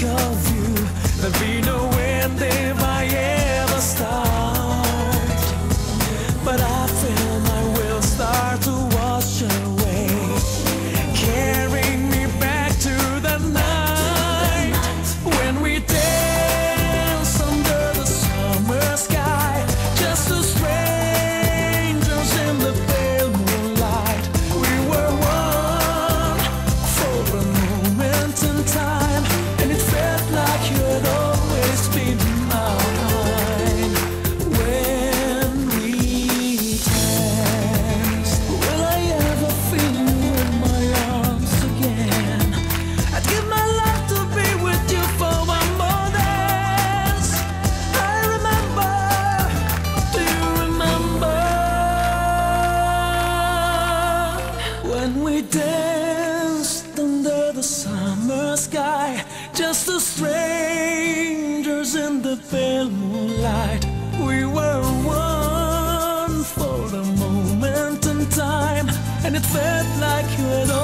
think of you, there'll be no end if I ever start. But I feel my will start to wash away, carrying me back to the night when we dance under the summer sky, just two strangers in the pale moonlight. We were one for a moment in time, and it felt like you'd always been mine. When we danced, will I ever feel you in my arms again? I'd give my life to be with you for one more dance. I remember, do you remember when we danced under the summer sky, just two strangers in the pale moonlight? We were one for a moment in time, and it felt like you had